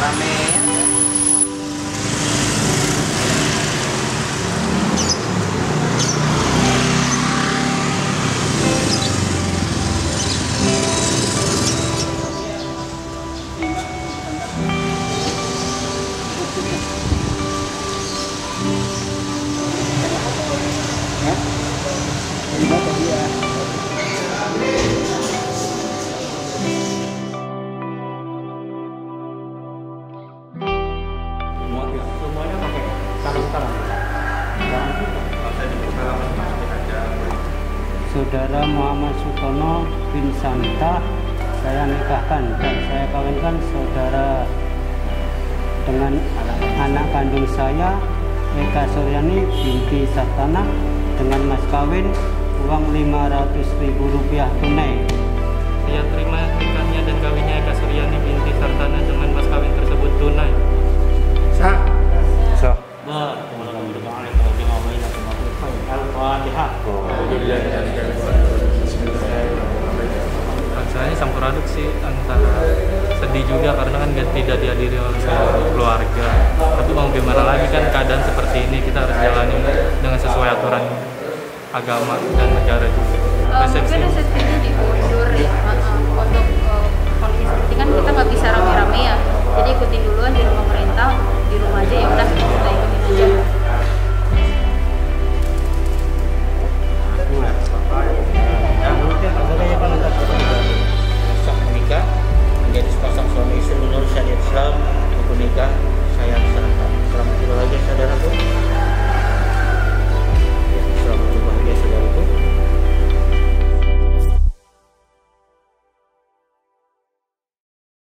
rame. Semuanya pakai sarung-sarung. Saudara Muhammad Sutono bin Santa saya nikahkan dan saya kawinkan saudara dengan anak kandung saya Eka Suryani binti Sartana dengan mas kawin uang Rp500.000 tunai. Saya terima nikahnya dan kawinnya Eka Suryani binti Sartana dengan mas kawin tersebut tunai. Sah. Sah. Al-Fatihah. Rasanya campur aduk sih, antara sedih juga karena kan tidak dihadiri oleh keluarga. Tapi mau gimana lagi kan keadaan seperti ini, kita harus jalani dengan sesuai aturan agama dan negara juga. Mungkin resepsinya diundur ya untuk